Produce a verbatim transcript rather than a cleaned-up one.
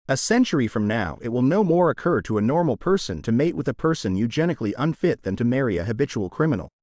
A century from now, it will no more occur to a normal person to mate with a person eugenically unfit than to marry a habitual criminal.